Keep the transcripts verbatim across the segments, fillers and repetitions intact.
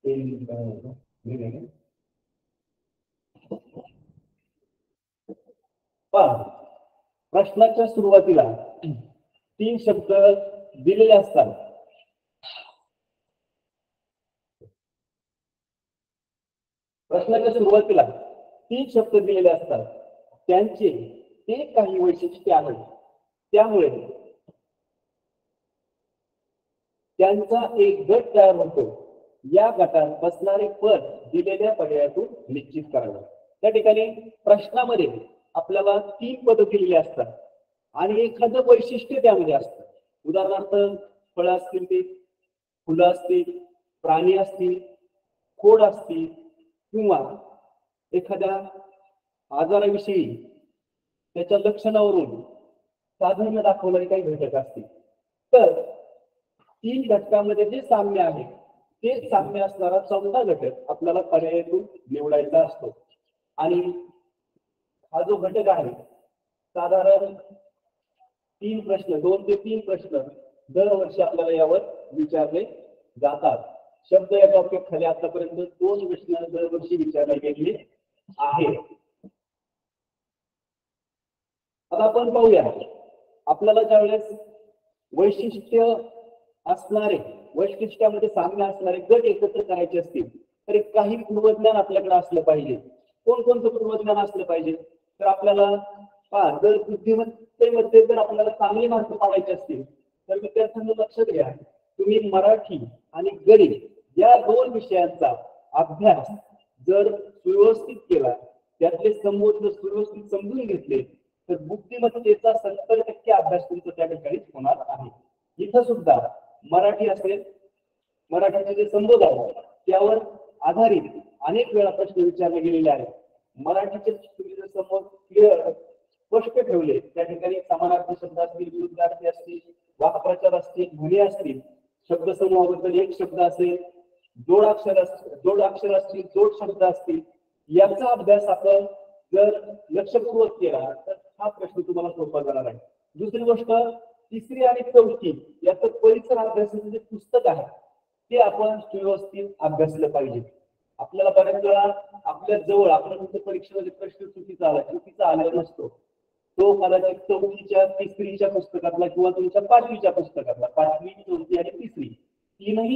प्रश्नाच्या सुरुवातीला तीन शब्द दिलेले असतात. प्रश्नाच्या सुरुवातीला तीन शब्द दिलेले असतात, त्यांचे ते काही वैशिष्ट्ये आहेत, त्यामुळे त्यांचा एक गट तयार होतो. या गटात बसणारे पद दिलेल्या पर्यायातून निश्चित करावे. त्या ठिकाणी प्रश्नामध्ये आपल्याला तीन पद दिलेली असतात आणि एखादं वैशिष्ट्य त्यामध्ये असतं. उदाहरणार्थ फळं असतील, ते फुलं असतील, प्राणी असतील, खोड असतील किंवा एखाद्या आजाराविषयी त्याच्या लक्षणावरून साधर्म्य दाखवणारे काही घटक असतील. तर तीन घटकामध्ये जे साम्य आहे ते साम्य असणारा चौथा घटक आपल्याला पर्यायातून निवडायचा असतो. आणि हा जो घटक आहे साधारण तीन प्रश्न दोन ते तीन प्रश्न दरवर्षी आपल्याला यावर विचारले जातात. शब्द या टॉपिक खाली आतापर्यंत दोन प्रश्न दरवर्षी विचारले गेले आहेत. आता आपण पाहूया, आपल्याला ज्यावेळेस वैशिष्ट्य असणारे वैशिष्ट्यामध्ये साम्य असणारे गट एकत्र करायचे असतील तर काही पूर्वज्ञान आपल्याकडे असलं पाहिजे. कोणकोणतं पूर्वज्ञान असलं पाहिजे तर आपल्याला पहा, जर बुद्धिमत्तेमध्ये जर आपल्याला चांगले मार्क पाडायचे असतील तर विद्यार्थ्यांना लक्षात घ्या, तुम्ही मराठी आणि गणित या दोन विषयांचा अभ्यास जर सुव्यवस्थित केला, त्यातले संबोध जर सुव्यवस्थित समजून घेतले तर बुद्धिमत्तेचा सत्तर टक्के अभ्यास तुमचा त्या ठिकाणी होणार आहे. इथं सुद्धा मराठी असेल, मराठीचे जे संबोध आहे त्यावर आधारित अनेक वेळा प्रश्न विचारले गेलेले आहेत. मराठीचे तुम्ही जर संबोध क्लिअर स्पष्ट ठेवले, त्या ठिकाणी समानार्थी शब्द असतील, विरुद्धार्थी असतील, वाक्प्रचार असतील, ध्वनी असतील, शब्दसमूहाबद्दल एक शब्द असेल, जोडाक्षर असतील जोडाक्षर असतील जोड शब्द असतील, याचा अभ्यास आपण जर लक्षपूर्वक केला तर हा प्रश्न तुम्हाला सोपा जाणार आहे. दुसरी गोष्ट, तिसरी आणि चौथी याचं परिसर अभ्यासाचं जे पुस्तक आहे ते आपण व्यवस्थित अभ्यासलं पाहिजे. आपल्याला बऱ्याच वेळा आपल्या जवळ आपण परीक्षेमध्ये प्रश्न चुकीचा आला चुकीचा आलेला नसतो, तो कदाचित चौथीच्या तिसरीच्या पुस्तकातला किंवा तुमच्या पाचवीच्या पुस्तकातला, पाचवी चौथी आणि तिसरी तीनही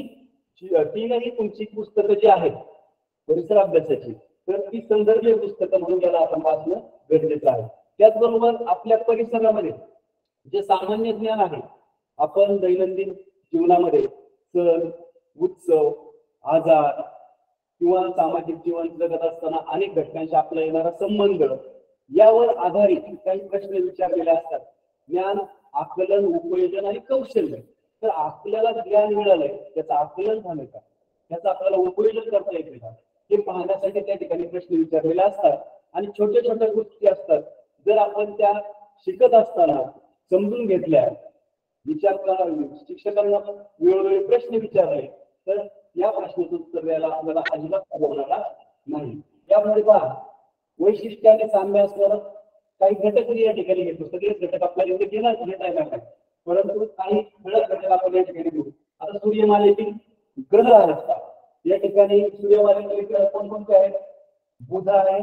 तीनही तुमची पुस्तकं जी आहेत परिसर अभ्यासाची तर ती संदर्भीय पुस्तकं म्हणून त्याला आपण वाचणं गरजेचं आहे. त्याचबरोबर आपल्या परिसरामध्ये जे सामान्य ज्ञान आहे, आपण दैनंदिन जीवनामध्ये सण उत्सव आजार किंवा सामाजिक जीवन जगत असताना अनेक घटकांशी आपला येणारा संबंध यावर आधारित काही प्रश्न विचारलेले असतात. ज्ञान, आकलन, उपयोजन आणि कौशल्य. तर आपल्याला ज्ञान मिळालंय त्याचं आकलन झालं का, त्याचं आपल्याला उपयोजन करता येते का, हे पाहण्यासाठी त्या ठिकाणी प्रश्न विचारलेले असतात. आणि छोट्या छोट्या गोष्टी असतात, जर आपण त्या शिकत असताना समजून घेतल्या, विचार करा, शिक्षकांना वेळोवेळी प्रश्न विचारले तर या प्रश्नाचं उत्तर द्यायला आपल्याला अजिबात अडवणार नाही. यामुळे पहा, वैशिष्ट्य आणि साम्य असणारं काही घटक या ठिकाणी घेतो. सगळेच घटक आपल्याला इथे घेणार घेता येणार, परंतु काही ठळक घटक आपण या ठिकाणी घेऊ. आता सूर्यमालेतील ग्रह असतात, या ठिकाणी सूर्यमालेतील ग्रह कोणकोणते आहेत? बुध आहे,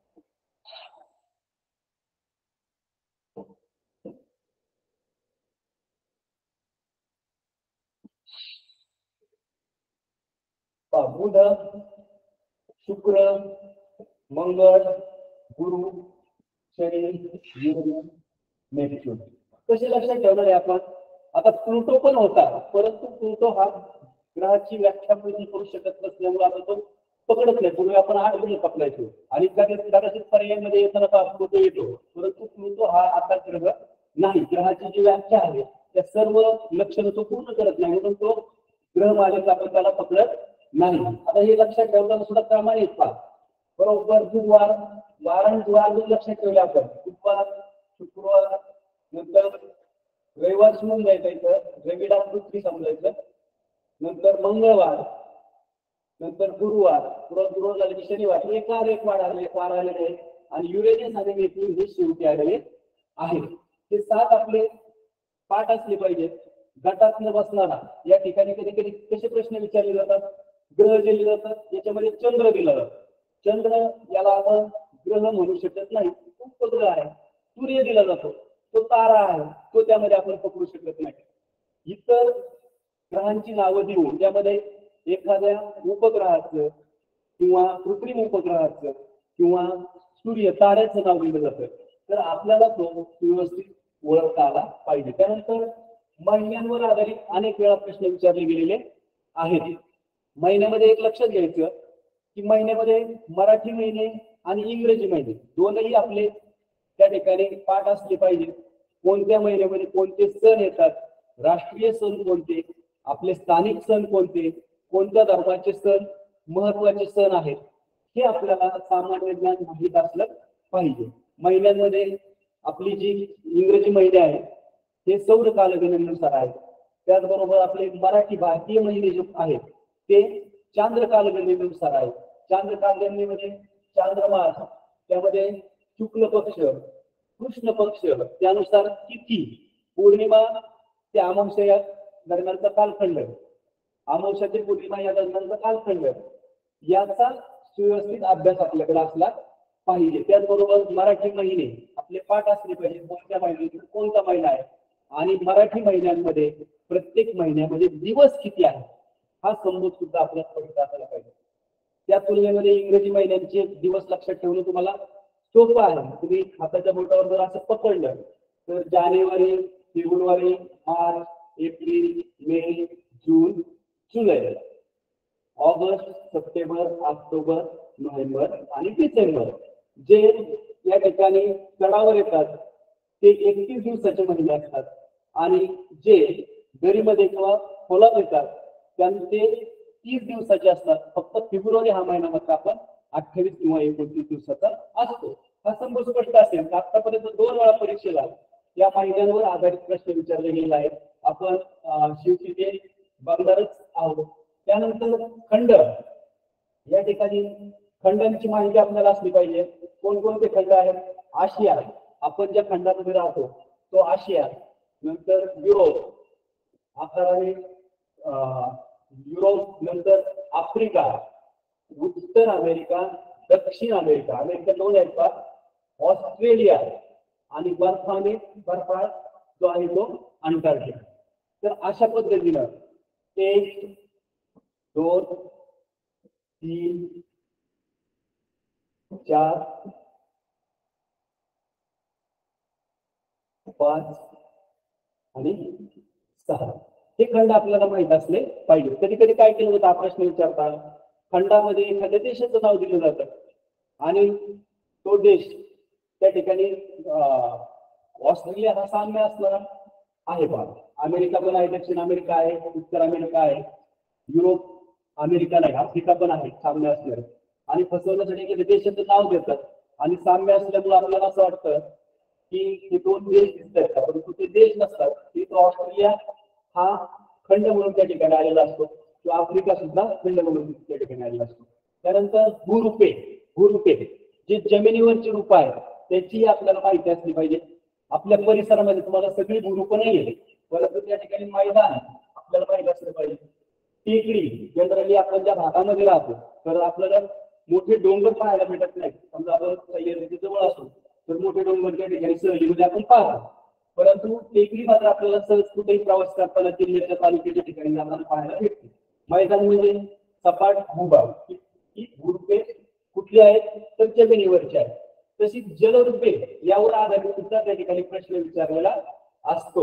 बुध, शुक्र, मंगळ, गुरु, शनी, नेपच्यून. कसे लक्षात ठेवणार आहे आपण? आता प्लुटो पण होता, परंतु प्लुटो हा ग्रहाची व्याख्या पूर्ण करू शकत नसल्यामुळे आता तो पकडत नाही. पूर्वी आपण आठ ग्रह पकडायचो आणि कदाचित पर्यायामध्ये येताना प्लुटो येतो, परंतु प्लुटो हा आता ग्रह नाही. ग्रहाची जी व्याख्या आहे त्या सर्व लक्षणं तो पूर्ण करत नाही, म्हणून तो ग्रह मालिका आपण त्याला पकडत नाही. आता हे लक्षात ठेवताना सुद्धा क्रमाने पहा. बरोबर बुधवार, वारांवार लक्षात ठेवले आपण. बुधवार, शुक्रवार, नंतर रविवार सोडून जायचं, इथं रविवार पृथ्वी समजायचं, नंतर मंगळवार, नंतर गुरुवार, गुरुवार झाले की शनिवार, एकार एक वार आले वार आलेले आणि युरेनियस आणि नेपच्यून हे शेवटी आलेले आहेत. हे सात आपले पाठ असले पाहिजेत. गटात न बसणारा या ठिकाणी कधी कधी कसे प्रश्न विचारले जातात? ग्रह दिले जातात याच्यामध्ये चंद्र दिला जातो. चंद्र याला आपण ग्रह म्हणू शकत नाही, उपग्रह आहे. सूर्य दिला जातो, तो तारा आहे, तो त्यामध्ये आपण पकडू शकत नाही. इतर ग्रहांची नावं देऊन त्यामध्ये एखाद्या उपग्रहाचं किंवा कृत्रिम उपग्रहाचं किंवा सूर्य ताऱ्याचं नाव दिलं जातं, तर आपल्याला तो व्यवस्थित ओळखता आला पाहिजे. त्यानंतर महिन्यांवर आधारित अनेक वेळा प्रश्न विचारले गेलेले आहेत. महिन्यामध्ये एक लक्षात घ्यायचं की महिन्यामध्ये मराठी महिने आणि इंग्रजी महिने दोनही आपले त्या ठिकाणी पाठ असले पाहिजे. कोणत्या महिन्यामध्ये कोणते सण येतात, राष्ट्रीय सण कोणते, आपले स्थानिक सण कोणते, कोणत्या धर्माचे सण महत्वाचे सण आहेत, हे आपल्याला सामान्य ज्ञान माहीत असलं पाहिजे. महिन्यांमध्ये आपली जी इंग्रजी महिने आहेत ते सौर कालगणनेनुसार आहेत. त्याचबरोबर आपले मराठी भारतीय महिने जे आहेत ते चांद्र कालगणनेनुसार आहेत. चांद्र कालगणनेमध्ये चांद्रमास, त्यामध्ये शुक्ल पक्ष, कृष्ण पक्ष, त्यानुसार तिथी, पौर्णिमा ते अमावस्या या दरम्यानचा कालखंड, अमावस्या ते पौर्णिमा या दरम्यानचा कालखंड, याचा सुव्यवस्थित अभ्यास आपल्याकडे असला पाहिजे. त्याचबरोबर मराठी महिने आपले पाठ असले पाहिजे, कोणत्या महिन्यात कोणता महिना आहे आणि मराठी महिन्यांमध्ये प्रत्येक महिन्यामध्ये दिवस किती आहे हा संबंध सुद्धा आपल्याला स्पष्ट असायला पाहिजे. त्या तुलनेमध्ये इंग्रजी महिन्यांचे दिवस लक्षात ठेवणं तुम्हाला सोपं आहे. तुम्ही हाताच्या बोटावर जर असं पकडलं तर जानेवारी, फेब्रुवारी, मार्च, एप्रिल, मे, जून, जुलै, ऑगस्ट, सप्टेंबर, ऑक्टोबर, नोव्हेंबर आणि डिसेंबर जे या ठिकाणी चढावर येतात ते एकतीस दिवसाचे महिने असतात आणि जे दरीमध्ये किंवा खोलात येतात त्यांचे तीस दिवसाचे असतात. फक्त फेब्रुवारी हा महिना मात्र आपण अठ्ठावीस किंवा एकोणतीस दिवसाचा असतो. हा संबंध स्पष्ट असेल. आतापर्यंत दोन वेळा परीक्षेला या महिन्यांवर आधारित प्रश्न विचारले गेले आहेत. आपण शेवटी ते बघणारच आहोत. त्यानंतर खंड, या ठिकाणी खंडांची माहिती आपल्याला असली पाहिजे. कोणकोणते खंड आहेत? आशिया, आपण ज्या खंडामध्ये राहतो तो आशिया. नंतर युरोप, आकाराने युरोप, नंतर आफ्रिका, उत्तर अमेरिका, दक्षिण अमेरिका, अमेरिका दोन आहेत का, ऑस्ट्रेलिया आणि बर्फाने बर्फाळ जो आहे तो अंटार्क्टिका. तर अशा पद्धतीनं एक, दोन, तीन, चार, पाच आणि सहा हे खंड आपल्याला माहित असले पाहिजे. कधी कधी काय केलं जातं, हा प्रश्न विचारतात, खंडामध्ये एखाद्या देशाचं नाव दिलं जातं आणि तो देश त्या ठिकाणी ऑस्ट्रेलिया हा साम्य असणारा आहे पहा. अमेरिका पण आहे, दक्षिण अमेरिका आहे, उत्तर अमेरिका आहे, युरोप, अमेरिका नाही, आफ्रिका पण आहे साम्य असणार. आणि फसवण्यासाठी एखाद्या देशाचं नाव देतात आणि साम्य असल्यामुळे आपल्याला असं वाटतं की हे दोन देश दिसतात का, परंतु ते देश नसतात. तिथं ऑस्ट्रेलिया हा खंड म्हणून त्या ठिकाणी आलेला असतो किंवा आफ्रिका सुद्धा खंड म्हणून त्या ठिकाणी आलेला असतो. त्यानंतर भूरूपे, भूरूपे जे जमिनीवरची रूप आहे त्याची आपल्याला माहिती असली पाहिजे. आपल्या परिसरामध्ये तुम्हाला सगळी भूरूपं नाही येते, परंतु त्या ठिकाणी मैदान आपल्याला माहित असलं पाहिजे. टेकडी, जनरली आपण ज्या भागामध्ये राहतो तर आपल्याला मोठे डोंगर पाहायला भेटत नाही. समजा आपण सह्याद्रीच्या जवळ असतो तर मोठे डोंगर त्या ठिकाणी सहलीमध्ये आपण पाहतो, परंतु टेकडी मात्र आपल्याला सहज कुठेही प्रवास करताना जिल्ह्याच्या तालुक्याच्या ठिकाणी जाताना पाहायला भेटते. मैदान म्हणजे सपाट भूभाग. ही भूरूपे कुठली आहेत तर जमिनीवरची आहेत. तशी जलरूपे यावर आधारित सुद्धा त्या ठिकाणी प्रश्न विचारलेला असतो.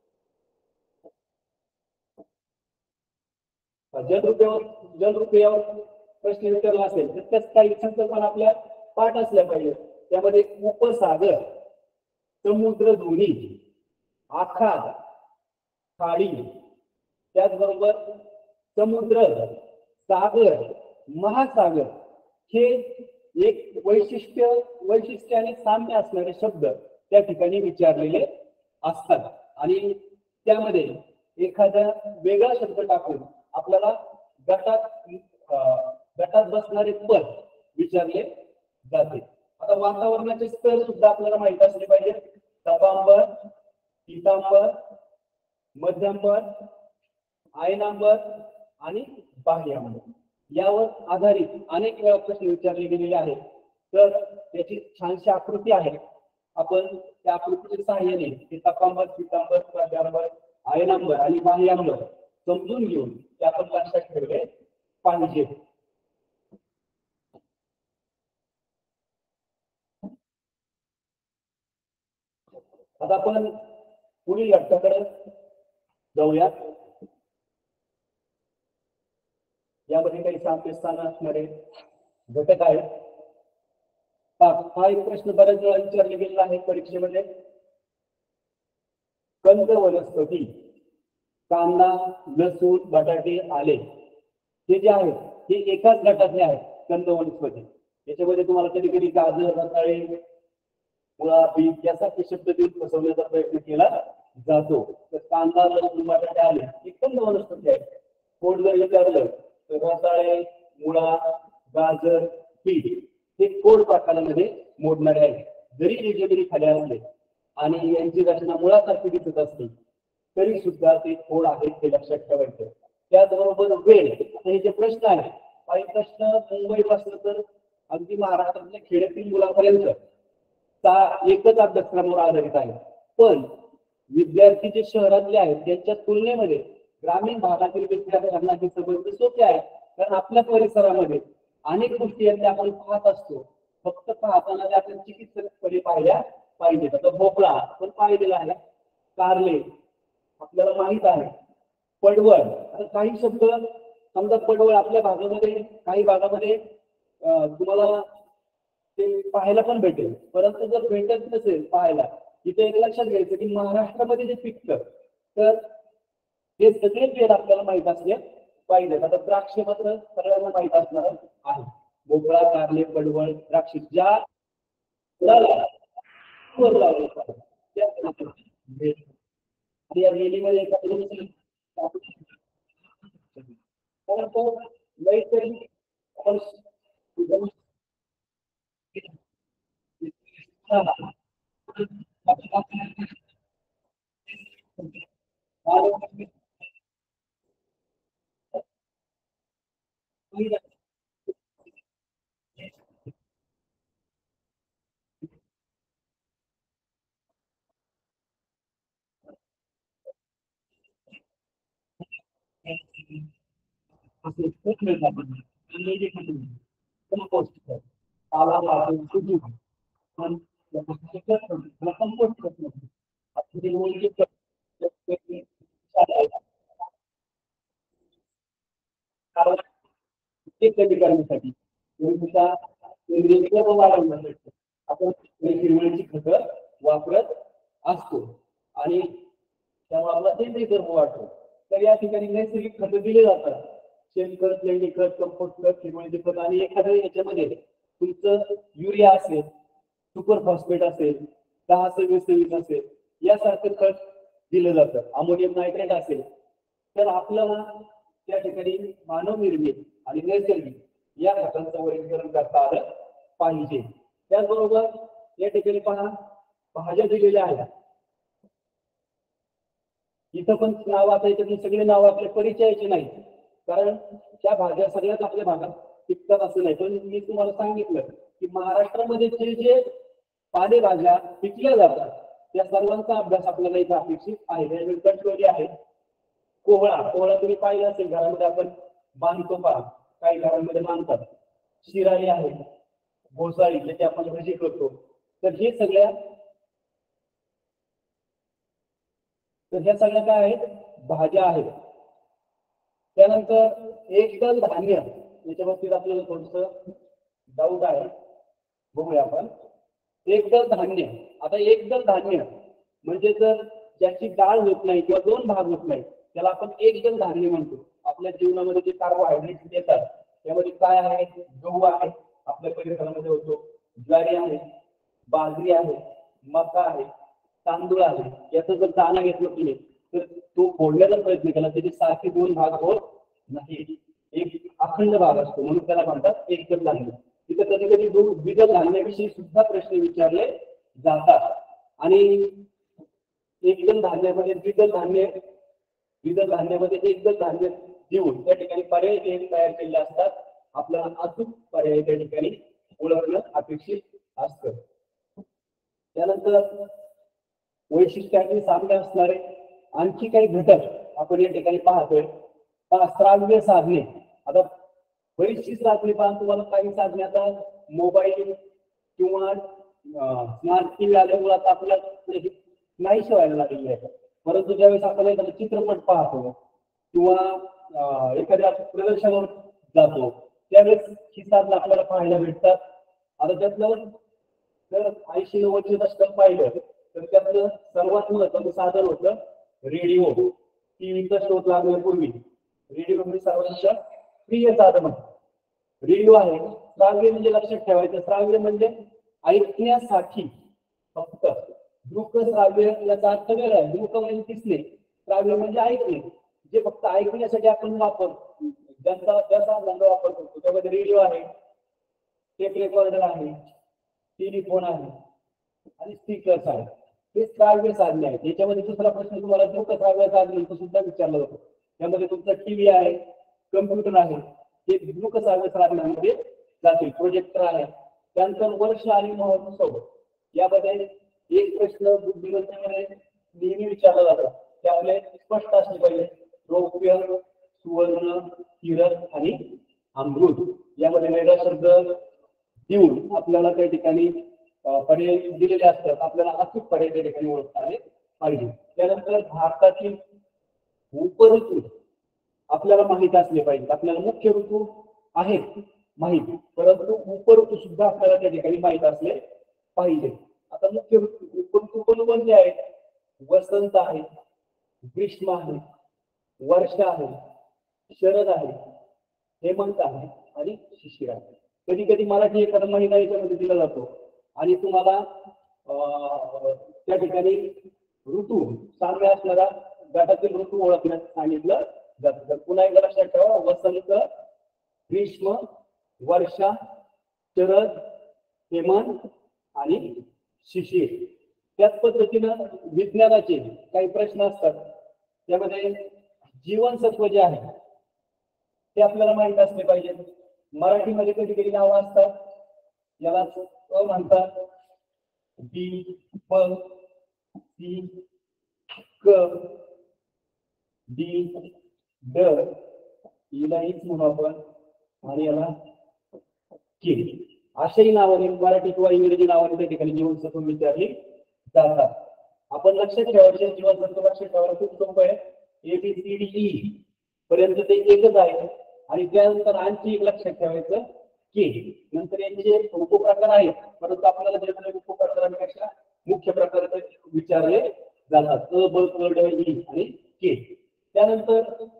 जलरूपेवर जलरूपे यावर प्रश्न विचारला असेल तर त्याच काही संकल्पना आपल्या पाठ असल्या पाहिजे. त्यामध्ये उपसागर, समुद्र दोन्ही, आखात, खाडी, त्याचबरोबर समुद्र, सागर, महासागर हे एक वैशिष्ट्य वैशिष्ट्य आणि साम्य असणारे शब्द त्या ठिकाणी विचारलेले असतात आणि त्यामध्ये एखादा वेगळा शब्द टाकून आपल्याला गटात गटात बसणारे पद विचारले जाते. आता वातावरणाचे स्तर सुद्धा आपल्याला माहित असले पाहिजे. सभांबर, पितांबर, मध्यंबर, आयनांबर आणि बाह्यांबर यावर आधारित अनेक वेळा प्रश्न विचारले गेलेले आहेत. तर त्याची छानशी आकृती आहे. आपण त्या आकृतीच्या सहाय्याने ते तपांबर, पितांबर, प्राचांबर, आयनांबर आणि बाह्यांबर समजून घेऊन ते आपण लक्षात ठेवले पाहिजे. आता आपण पुढील घटकाकडे जाऊया. यामध्ये काही साम्य स्थान असणारे घटक आहेत. हा एक प्रश्न बऱ्याच वेळा विचारले गेलेला आहे परीक्षेमध्ये. कंद वनस्पती, कांदा, लसूण, बटाटे, आले हे जे आहेत हे एकाच गटातले आहेत. कंद वनस्पती याच्यामध्ये तुम्हाला कधी कधी गाजर, रताळे, मुळा, बीट यासारखे शब्द देऊन फसवण्याचा प्रयत्न केला जातो. तर कांदा, लसूण, बटाटे, आले ही कंद वनस्पती आहे. कोण जर विचारलं तर रताळे, मुळा, गाजर, बीट हे कोड प्रकारामध्ये मोडणारे आहेत. जरी हे जमिनी खाली असले आणि यांची रचना मुळासारखी दिसत असते तरी सुद्धा ते कोड आहेत हे लक्षात ठेवायचं. त्याचबरोबर वेळ, हे जे प्रश्न आहेत काही प्रश्न मुंबईपासून तर अगदी महाराष्ट्रातल्या खेड्यातील मुलापर्यंत एकच अभ्यासक्रमावर आधारित आहे. पण विद्यार्थी जे शहरातले आहेत त्यांच्या तुलनेमध्ये ग्रामीण भागातील विद्यार्थ्यांना हे समजणे सोपे आहे. कारण आपल्या परिसरामध्ये अनेक गोष्टी आहेत आपण पाहत असतो. फक्त पाहताना त्या आपण चिकित्सकपणे पाहिल्या पाहिजेत. आता भोपळा आपण पाहिलेला आहे, कारले आपल्याला माहित आहे, पडवळ. आता काही शब्द समजा पडवळ आपल्या भागामध्ये काही भागामध्ये तुम्हाला ते पाहायला पण भेटेल. परंतु जर भेटत नसेल पाहायला, इथे एक लक्षात घ्यायचं की महाराष्ट्रामध्ये जे पिकतं तर हे सगळे पेड आपल्याला माहित असले पाहिजेत. आता द्राक्ष मात्र सगळ्यांना माहित असणार आहे. भोपळा, कारले, पडवळ, द्राक्ष ज्या या रेलीमध्ये कमी करण्यासाठी वाढवण्यासाठी आपण हिरवळीची खतं वापरत असतो आणि तेव्हा आपला सेंद्रिय कर्म वाढतो. तर या ठिकाणी नैसर्गिक खतं दिले जातात. शेणखत, लेंडी खत, कंपोस्ट खत, हिरवळीचे खत आणि एखाद्या याच्यामध्ये तुमचं युरिया असेल, सुपर फॉस्फेट असेल, दहा सव्वीस सव्वीस असेल यासारखं खत दिलं जातं. अमोनियम नायट्रेट असेल तर आपल्याला त्या ठिकाणी मानव निर्मित आणि नैसर्गिक या खतांचं वर्गीकरण करता आलं पाहिजे. त्याचबरोबर या ठिकाणी पहा भाज्या दिलेल्या आहेत. इथं पण नाव आता याच्यातून सगळे नाव आपल्या परिचयाचे नाही, कारण त्या भाज्या सगळ्याच आपल्या भागात पिकतात असं नाही. पण मी तुम्हाला सांगितलं की महाराष्ट्रामध्ये जे जे पालेभाज्या पिकल्या जातात त्या सर्वांचा अभ्यास आपल्याला इथं अपेक्षित आहे. कटोरी आहे, कोहळा कोहळा तुम्ही पाहिला असेल घरामध्ये आपण बांधतो पहा, काही घरांमध्ये बांधतात. शिराळी आहे, घोसाळी ज्याची आपण भजी करतो. तर हे सगळ्या तर ह्या सगळ्या काय आहेत, भाज्या आहेत. त्यानंतर एकदल धान्य, याच्या बाबतीत आपल्याला थोडस डाऊट आहे, बघूया आपण. एकदल धान्य, आता एकदल धान्य म्हणजे जर ज्याची डाळ होत नाही किंवा दोन भाग होत नाही त्याला आपण एकदल धान्य म्हणतो. आपल्या जीवनामध्ये जे कार्बोहायड्रेट येतात त्यामध्ये काय आहे, गहू आहे आपल्या परिसरामध्ये होतो, ज्वारी आहे, बाजरी आहे, मका आहे, तांदूळ आहे. याचा जर दाणा घेतला तुम्ही तर तो फोडण्याचा प्रयत्न केला त्याचे सारखे दोन भाग होत नाही, एक अखंड भाग असतो, म्हणून त्याला म्हणतात एकदल धान्य. तिथे कधी कधी द्विदल धान्याविषयी सुद्धा प्रश्न विचारले जातात. आणि एकदल धान्यामध्ये द्विदल धान्य द्विदल धान्यामध्ये एकदल धान्य देऊन त्या ठिकाणी पर्याय तयार केले असतात. आपल्याला अचूक पर्याय त्या ठिकाणी ओळखणं अपेक्षित असतं. त्यानंतर वैशिष्ट्याचे साम्य असणारे आणखी काही घटक आपण या ठिकाणी पाहतोय. श्राव्य साधने, आता बरीचशी साधने पाहून तुम्हाला काही साधने आता मोबाईल किंवा स्मार्ट टीव्ही आल्यामुळे आता आपल्याला नाही शिवायला लागलेली आहे. परंतु ज्यावेळेस आपण एखादा चित्रपट पाहतो किंवा एखाद्या प्रदर्शनावर जातो त्यावेळेस ही साधनं आपल्याला पाहायला भेटतात. आता त्यातलं जर ऐंशी नव्वदचे दशक पाहिलं तर त्यातलं सर्वात महत्वाचं साधन होतं रेडिओ. टीव्हीचा शोध लागण्यापूर्वी रेडिओ म्हणजे सर्वांच्या प्रिय साधन होतं. रेडिओ आहे. श्राव्य म्हणजे लक्षात ठेवायचं, श्राव्य म्हणजे ऐकण्यासाठी फक्त. दृक श्राव्य याचा अर्थ वेगळा आहे. दृक म्हणजे दिसणे, श्राव्य म्हणजे ऐकणे. जे फक्त ऐकण्यासाठी आपण वापरतो, ज्यांचा ज्याचा धंदा वापर करतो त्यामध्ये रेडिओ आहे, टेप रेकॉर्डर आहे, टेलिफोन आहे आणि स्पीकर्स आहे. हे श्राव्य साधने आहेत. याच्यामध्ये दुसरा प्रश्न तुम्हाला दृक श्राव्य साधने सुद्धा विचारला जातो. त्यामध्ये तुमचा टीव्ही आहे, कम्प्युटर आहे, हे दृक श्राव्य साधनांमध्ये जातील. प्रोजेक्टर आहे. त्यानंतर वर्ष आणि महोत्सव यामध्ये एक प्रश्न बुद्धिमत्तेमध्ये नेहमी विचारला जातो ते आपले स्पष्ट असले पाहिजे. रौप्य, सुवर्ण, हिरक आणि अमृत यामध्ये वेगळा शब्द देऊन आपल्याला त्या ठिकाणी पर्याय दिलेले असतात. आपल्याला अचूक पर्याय त्या ठिकाणी ओळखता आले पाहिजे. त्यानंतर भारतातील उपऋतू आपल्याला माहित असले पाहिजे. आपल्याला मुख्य ऋतू आहेत माहित, परंतु उपऋतू सुद्धा आपल्याला त्या ठिकाणी माहित असले पाहिजे. आता मुख्य ऋतू उपऋतू कोणकोणते आहेत? वसंत आहे, ग्रीष्म आहे, वर्षा आहे, शरद आहे, हेमंत आहे आणि शिशिर आहे. कधी कधी मराठी एखादा महिना याच्यामध्ये दिला जातो आणि तुम्हाला त्या ठिकाणी ऋतू साम्य असणारा गटातील ऋतू ओळखण्यास सांगितलं जातं. तर पुन्हा एकदा लक्षात ठेवा, वसंत, ग्रीष्म, वर्षा, शरद, हेमंत आणि शिशिर. त्याच पद्धतीनं विज्ञानाचे काही प्रश्न असतात. त्यामध्ये जीवनसत्व जे आहे ते आपल्याला माहित असले पाहिजे. मराठीमध्ये कधी कधी नावं असतात, याला अ म्हणतात, बी, प, सी, क, डी, ड, इलाहीच म्हणू आपण, आणि याला के. अशाही नावाने मराठी किंवा इंग्रजी नावाने त्या ठिकाणी जीवनसत्व विचारली जातात. आपण लक्षात ठेवायचे जीवनसत्व लक्षात ठेवायला खूप सोपं आहे. A B C D E पर्यंत ते एकच आहे आणि त्यानंतर आणखी एक लक्षात ठेवायचं के. नंतर यांचे उपप्रकार आहेत, परंतु आपल्याला जनरल उपप्रकारांपेक्षा मुख्य प्रकार विचारले जातात. अ, ब, क, ड, ई आणि के. त्यानंतर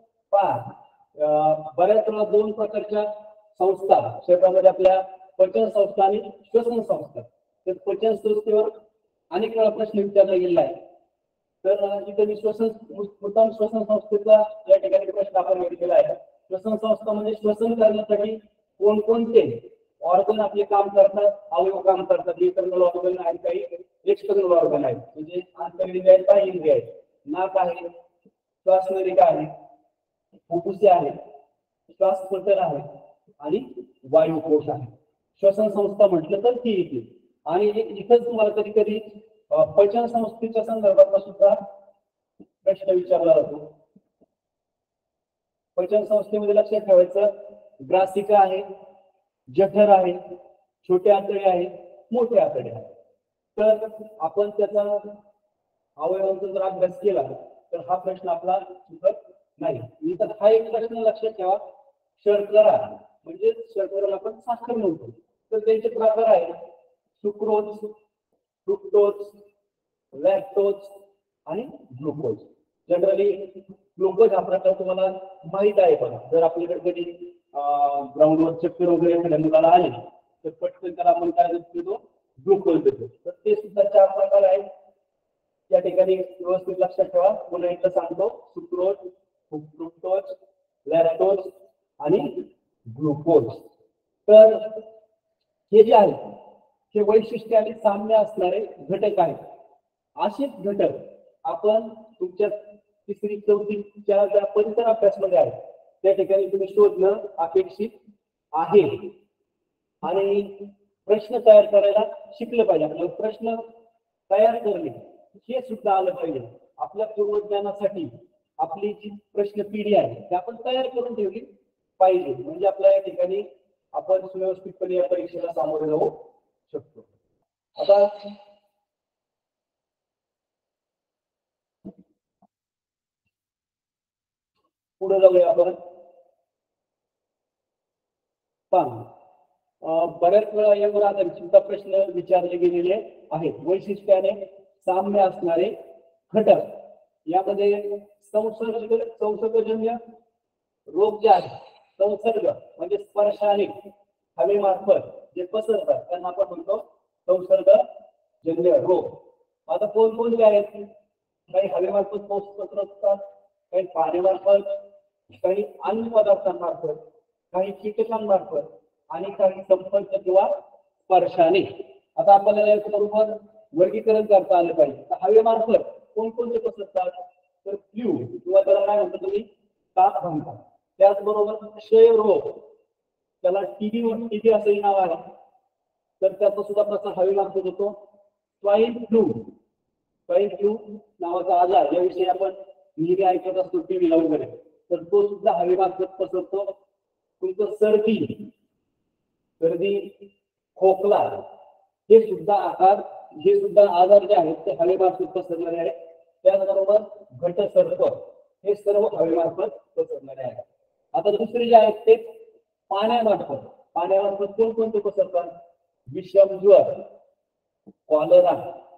पहा, बऱ्याच वेळा दोन प्रकारच्या संस्था शरीरामध्ये आपल्या पचन संस्था आणि श्वसन संस्था. तर पचन संस्थेवर अनेक वेळा प्रश्न विचारला गेलेला आहे. तर इथे मी श्वसन उत्तम श्वसन संस्थेचा या ठिकाणी प्रश्न आपण केला आहे. श्वसन संस्था म्हणजे श्वसन करण्यासाठी कोणकोणते ऑर्गन आपले काम करतात, अवयव काम करतात. इंटरनल ऑर्गन आणि काही एक्सटर्नल ऑर्गन आहेत. म्हणजे आंतरिक आहेत, बाह्य आहेत. नाक आहे, श्वासनलिका आहे, फुफ्फुसे आहे, श्वासपटल आहे आणि वायुकोश आहे. श्वसन संस्था म्हटलं तर ती येते. आणि इथंच तुम्हाला कधी कधी पचन संस्थेच्या संदर्भात सुद्धा प्रश्न विचारला जातो. पचन संस्थेमध्ये लक्षात ठेवायचं, ग्रासिका आहे, जठर आहे, छोटे आतडे आहे, मोठे आतडे आहे. तर आपण त्याचा अवयवांचा जर अभ्यास केला तर हा प्रश्न आपला चुकत नाही. इथं हा एक प्रश्न लक्षात ठेवा, शर्करा म्हणजे शर्कराला आपण साखर म्हणतो. तर त्यांचे प्रकार आहे सुक्रोज, फ्रुक्टोज, लॅक्टोज आणि ग्लुकोज. जनरली ग्लुकोज हा प्रकार तुम्हाला माहित आहे. पण जर आपल्याकडे कधी ग्राउंडवर चक्कर वगैरे एखाद्या मुलाला आले तर पटकन त्याला आपण काय देतो, ग्लुकोज देतो. तर ते सुद्धा चार प्रकार आहेत. या ठिकाणी व्यवस्थित लक्षात ठेवा. पुन्हा एकदा सांगतो, सुक्रोज, फ्रुक्टोज, लॅक्टोज आणि ग्लुकोज. तर हे जे आहेत हे वैशिष्ट्य आणि साम्य असणारे घटक आहेत. असेच घटक आपण तुमच्या तिसरी चौथीच्या ज्या परिसर अभ्यासमध्ये आहे त्या ठिकाणी तुम्ही शोधणं अपेक्षित आहे आणि प्रश्न तयार करायला शिकलं पाहिजे. आपल्याला प्रश्न तयार करणे हे सुद्धा आलं पाहिजे. आपल्या पूर्वज्ञानासाठी आपली जी प्रश्न पिढी आहे ती आपण तयार करून ठेवली पाहिजे, म्हणजे आपल्या या ठिकाणी आपण सुव्यवस्थितपणे या परीक्षेला सामोरे जाऊ शकतो. आता पुढे जाऊया आपण. पहा, बऱ्याच वेळा यावर आधारित सुद्धा प्रश्न विचारले गेलेले आहेत. वैशिष्ट्याने साम्य असणारे घटक यामध्ये संसर्ग संसर्गजन्य रोग जे आहेत, संसर्ग म्हणजे स्पर्शाने हवेमार्फत जे पसरतात त्यांना आपण म्हणतो संसर्गजन्य रोग. आता कोणकोणते आहेत? काही हवेमार्फत पसरतात, काही पाण्यामार्फत, काही अन्न पदार्थांमार्फत, काही कीटकांमार्फत आणि काही संपर्क किंवा स्पर्शाने. आता आपल्याला याबरोबर वर्गीकरण करता आलं पाहिजे. हवेमार्फत कोणकोणते पसरतात? तर फ्लू किंवा त्याला काय म्हणतो तुम्ही ताप म्हणतात. त्याचबरोबर क्षयरोग, त्याला टीबी टीबी असंही नाव आहे, तर त्याचा सुद्धा प्रसार हवेमार्फत होतो. स्वाईन फ्लू स्वाईन फ्लू नावाचा आजार याविषयी आपण नेहमी ऐकत असतो टीव्हीला वगैरे, तर तो सुद्धा हवेमार्फत पसरतो. तुमचं सर्दी सर्दी खोकला हे सुद्धा आकार हे सुद्धा आजार जे आहेत ते हवेमार्फत पसरणारे आहेत. त्याचबरोबर घटसर्प हे सर्व हवेमार्फत पसरणारे आहेत. आता दुसरे जे आहेत ते पाण्यामार्फत. पाण्यामार्फत कोणकोणते पसरतात? विषमज्वर, कॉलरा,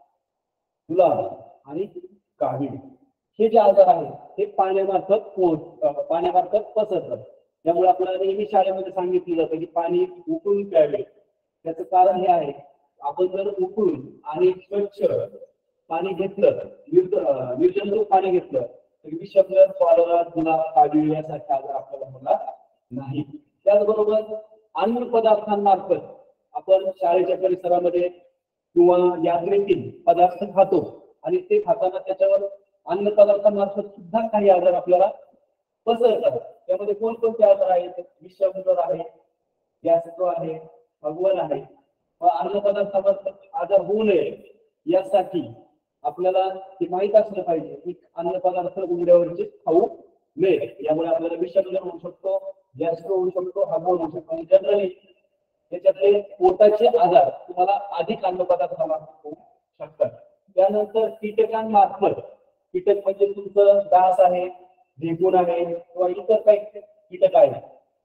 जुलाब आणि कावीळ हे जे आजार आहेत ते पाण्यामार्फत पाण्यामार्फत पसरतात. त्यामुळे आपल्याला नेहमी शाळेमध्ये सांगितलं जातं की पाणी उकळून प्यावे. त्याचं कारण हे आहे, आपण जर उकळून आणि स्वच्छ पाणी घेतलं, निर्जंतुक पाणी घेतलं तर विषमज्वर, कॉलरा, जुलाब, कावीळ यासारखे आजार आपल्याला होणार नाही. त्याचबरोबर अन्न पदार्थांमार्फत आपण शाळेच्या परिसरामध्ये किंवा यात्रेतील पदार्थ खातो आणि ते खाताना त्याच्यावर अन्न पदार्थांमार्फत सुद्धा काही आजार आपल्याला पसरतात. त्यामध्ये कोणकोणते आजार आहेत? विषमज्वर आहे, गॅस्ट्रो आहे, भगवण आहे. अन्न पदार्थामार्फत आजार होऊ नये यासाठी आपल्याला हे माहीत असलं पाहिजे की अन्न पदार्थ उघड्यावरचे खाऊ नये. यामुळे आपल्याला विषमज्वर होऊ शकतो, गॅस्ट्रो होऊ शकतो, भगवण होऊ शकतो. आणि जनरली त्याच्यातले पोटाचे आजार तुम्हाला अधिक अन्न पदार्थामार्फत होऊ शकतात. त्यानंतर कीटकांमार्फत, कीटक म्हणजे तुमचं डास आहे, ढेकूण आहे किंवा इतर काही कीटक आहेत,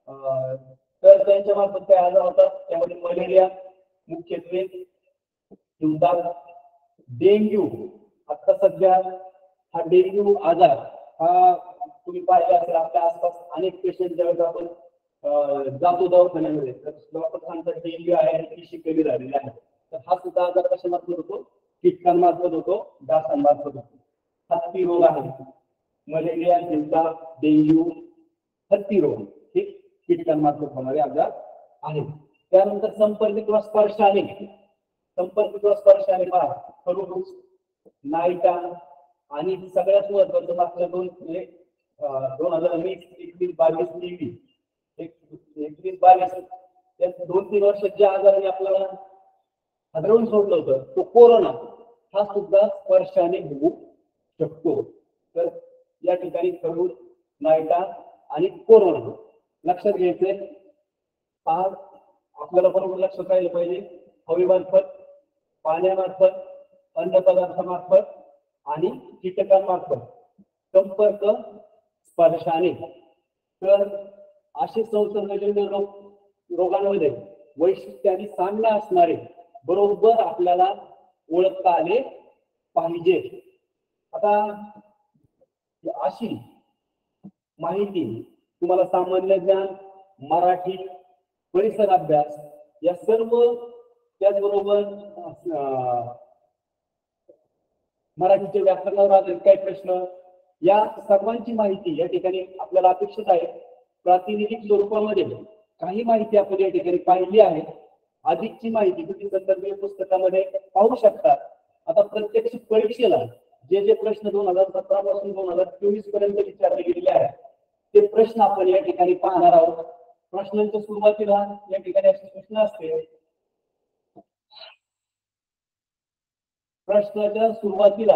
तर त्यांच्या मार्फत काही आजार होतात. त्यामध्ये मलेरिया मुख्यत्वे होतात. डेंग्यू, आता सध्या हा डेंग्यू आजार हा तुम्ही पाहिला असेल आपल्या आसपास अनेक पेशंट ज्यावेळेस आपण जातो दवाखान्यामध्ये तर डॉक्टर सांगतात डेंग्यू आहे आणि ती शिकलेली झालेली आहे. तर हा सुद्धा आजार कशामार्फत होतो? कीटकांमार्फत होतो, डासांमार्फत होतो. हत्ती रोग आहे, मलेरिया, झिंका, डेंग्यू, हत्ती रोग हे कीटकांमार्फत होणारे आजार आहेत. त्यानंतर संपर्क किंवा स्पर्शाने, संपर्क किंवा स्पर्शाने पहा खरबूज, नायटा आणि सगळ्यात महत्वाचं मागच्या दोन म्हणजे दोन हजार वीस एकवीस बावीस तेवीस एकवीस बावीस त्या दोन तीन वर्षात ज्या आजाराने आपल्याला आदळून सोडलं होतं तो कोरोना हा सुद्धा स्पर्शाने होऊ शकतो. तर या ठिकाणी खरबूज, नायटा आणि कोरोना लक्षात घ्यायचंय. पहा आपल्याला बरोबर लक्षात राहिलं पाहिजे. हवेमार्फत, पाण्यामार्फत, अन्न पदार्थामार्फत आणि कीटकांमार्फत संपर्क स्पर्शाने. तर असे संसर्गजन्य रोग रोगांमध्ये वैशिष्ट्याने साम्य असणारे बरोबर आपल्याला ओळखता आले पाहिजे. आता अशी माहिती तुम्हाला सामान्य ज्ञान, मराठी, परिसर अभ्यास या सर्व, त्याचबरोबर मराठीचे व्याकरणावर आधारित काही प्रश्न, या सर्वांची माहिती या ठिकाणी आपल्याला अपेक्षित आहे. प्रातिनिधिक स्वरूपामध्ये काही माहिती आपण या ठिकाणी पाहिली आहे. अधिकची माहिती तुम्ही संदर्भीय पुस्तकामध्ये पाहू शकता. आता प्रत्यक्ष परीक्षेला जे जे प्रश्न दोन हजार सतरा पासून दोन हजार चोवीस पर्यंत विचारले गेलेले आहेत ते प्रश्न आपण या ठिकाणी पाहणार आहोत. प्रश्नांच्या सुरुवातीला या ठिकाणी अशी सूचना असते, प्रश्नाच्या सुरुवातीला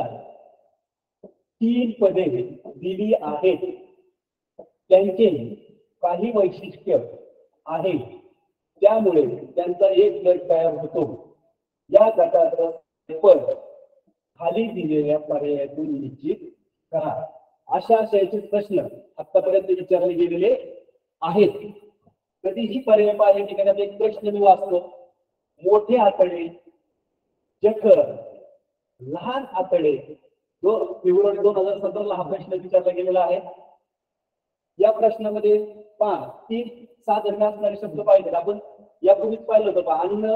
तीन पदे दिली आहेत, त्यांचे काही वैशिष्ट्य आहेत, त्यामुळे त्यांचा एक गट तयार होतो. या गटाचं पद खाली दिलेल्या पर्यायातून निश्चित करा. अशा आशयाचे प्रश्न आतापर्यंत विचारले गेलेले आहेत. कधीही पर्याय पाहिजे ठिकाणी एक प्रश्न मी वाचतो. मोठे आतडे जठर लहान आतडे जो फेब्रुवारी दोन हजार सतराला हा प्रश्न विचारला गेलेला आहे. या प्रश्नामध्ये पाच तीन सहा दरम्यान असणारे शब्द पाहिजे. आपण यापूर्वीच पाहिलं होतं. अन्न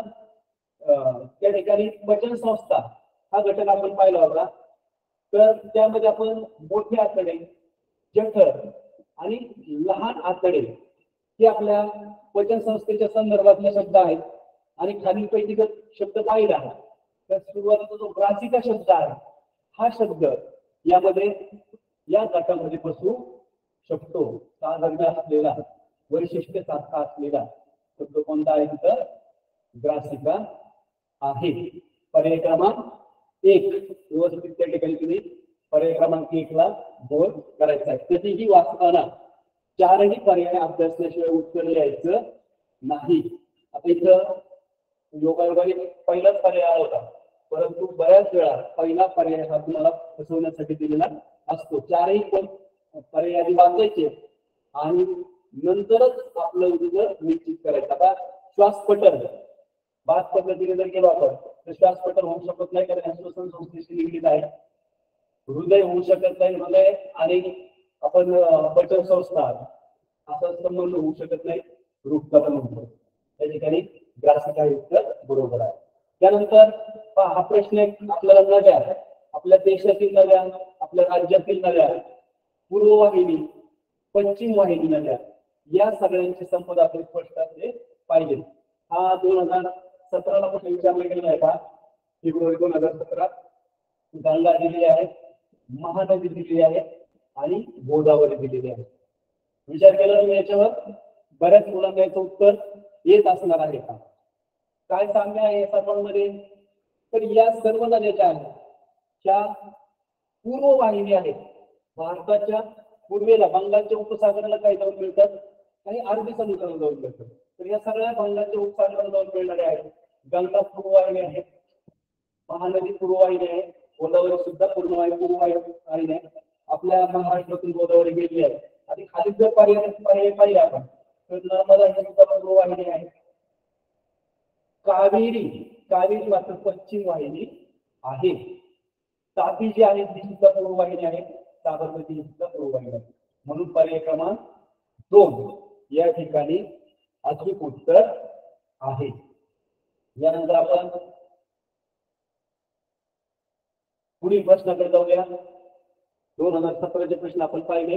त्या ठिकाणी पचन संस्था हा घटक आपण पाहिला होता. तर त्यामध्ये आपण मोठे आतडे जठर आणि लहान आतडे हे आपल्या पचन संस्थेच्या संदर्भातले शब्द आहेत. आणि खालीलपैकी जर शब्द पाहिला तर सुरुवातीचा जो ग्रासिका शब्द आहे हा शब्द यामध्ये या गटामध्ये बसू शकतो. साधारण असलेला वैशिष्ट्य सारखा असलेला शब्द कोणता आहे तर ग्रासिका आहे. पर्याय क्रमांक एक व्यवस्थित त्या ठिकाणी तुम्ही पर्याय क्रमांक एक ला बोल करायचा आहे. कधीही वाचताना चारही पर्याय अभ्यासल्याशिवाय उत्तर लिहायचं नाही. आता इथं योगायोगाने पहिलाच पर्याय आला होता, परंतु बऱ्याच वेळा पहिला पर्याय हा तुम्हाला फसवण्यासाठी दिलेला असतो. चारही पण पर्याय आधी वाचायचे आणि नंतरच आपलं उत्तर निश्चित करायचं. आता श्वासपटल बाद पद्धतीने जर केलं आपण तर श्वासपटल होऊ शकत नाही, कारण श्वसन संस्थेशी निगडीत आहे. हृदय होऊ शकत नाही, हृदय आणि आपण पचन संस्था असा संबंध होऊ शकत नाही. रूपता पण होतो. त्या ठिकाणी ग्रासिका उत्तर बरोबर आहे. त्यानंतर हा प्रश्न आपल्याला नद्या, आपल्या देशातील नद्या, आपल्या राज्यातील नद्या, पूर्व वाहिनी पश्चिम वाहिनी नद्या या सगळ्यांची संपदा आपले स्पष्ट असले पाहिजे. हा दोन हजार सतराला प्रश्न विचारला गेलेला आहे का? फेब्रुवारी दोन हजार सतरा गंगा दिलेली आहे, महानदी दिलेली आहे आणि गोदावरी दिलेली आहे. विचार केला तुम्ही याच्यावर बऱ्याच मुलांना याचं उत्तर येत असणार आहे का? काय सांगणे आहे मध्ये तर या सर्व नद्या आहेत त्या पूर्व वाहिनी आहेत. भारताच्या पूर्वेला बंगालच्या उपसागराला काही जाऊन मिळतात, काही अरबी समुद्राला जाऊन मिळतात. तर या सगळ्या बंगालच्या उपसागराला जाऊन मिळणारे आहेत. गंगा पूर्व वाहिनी आहे, महानदी पूर्व वाहिनी आहे, गोदावरी सुद्धा पूर्ण वाहिनी पूर्व वाहिनी आहे. आपल्या महाराष्ट्रातून गोदावरी गेलेली आहे. आणि खाली जर पर्याय पर्याय पाहिजे आपण तर नर्मदा ही सुद्धा पूर्व वाहिनी आहे. कावेरी कावेरी मात्र पश्चिम वाहिनी आहे. तापी जी आहे ती सुद्धा पूर्व वाहिनी आहे. साबरमती ही सुद्धा पूर्व वाहिनी आहे. म्हणून पर्याय क्रमांक दोन या ठिकाणी अचूक उत्तर आहे. यानंतर आपण पुढील प्रश्नाकडे जाऊया. दोन हजार सतराचे प्रश्न आपण पाहिले.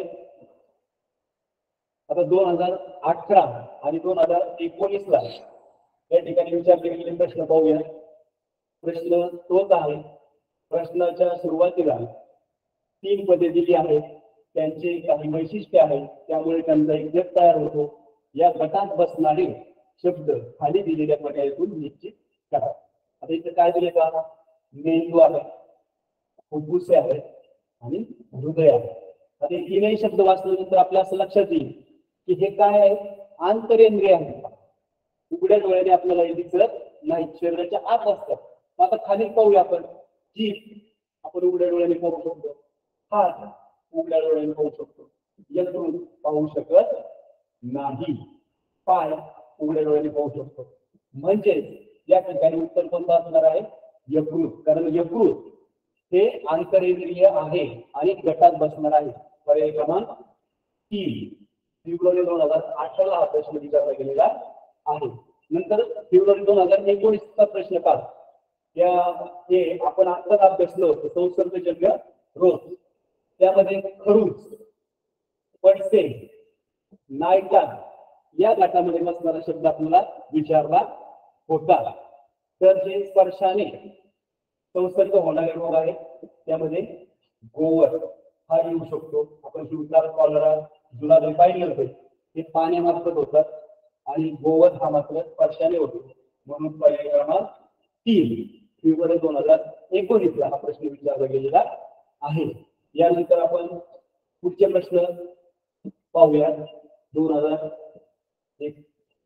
आता दोन हजार अठरा आणि दोन हजार एकोणीस ला या ठिकाणी विचारले गेलेले प्रश्न पाहूया. प्रश्न तोच आहे. प्रश्नाच्या सुरुवातीला तीन पदे दिली आहेत, त्यांचे काही वैशिष्ट्य आहेत, त्यामुळे त्यांचा एक गट तयार होतो. या गटात बसणारे शब्द खाली दिलेल्या पर्यायातून निश्चित करा. आता इथे काय दिले का? मेंदू आहे, फुफ्फुसे आहेत आणि हृदय आहे. आता तीनही शब्द वाचल्यानंतर आपल्या असं लक्षात येईल की हे काय आहे? आंतरेंद्रिय आहे. उघड्या डोळ्याने आपल्याला हे दिसत नाही, शरीराच्या आत असतात. आता खाली पाहूया आपण. जीभ आपण उघड्या डोळ्याने पाहू शकतो, हात उघड्या डोळ्याने पाहू शकतो, यकृत पाहू शकत नाही, पाय उघड्या डोळ्याने पाहू शकतो. म्हणजे या ठिकाणी उत्तर कोणतं असणार आहे? यकृत. कारण यकृत हे आंतरेंद्रिय आहे आणि गटात बसणार आहे. पर्याय क्रमांक तीन फेब्रुवारी दोन हजार अठरा हा प्रश्न विचारला गेलेला आहे. नंतर फेब्रुवारी दोन हजार एकोणीस चा प्रश्न का या हे आपण आत्ताच अभ्यासलो होतो संसर्गजन्य रोग. त्यामध्ये खरूज, पडसे, नायटा या गटामध्ये बसणारा शब्द आपल्याला विचारला होता. तर हे स्पर्शाने संसर्ग होणारे रोग आहे. त्यामध्ये गोवर हा येऊ शकतो. आपण शिवतार, कॉलरा, जुलाब पाहिलं होते हे पाण्यामार्फत होतात. आणि गोवध हा मात्र स्पर्शाने होतो, म्हणून पर्याय क्रमांक तीन फेब्रुवारी दोन हजार एकोणीस ला हा प्रश्न विचारला गेलेला आहे. यानंतर आपण पुढचे प्रश्न पाहूया. दोन हजार एक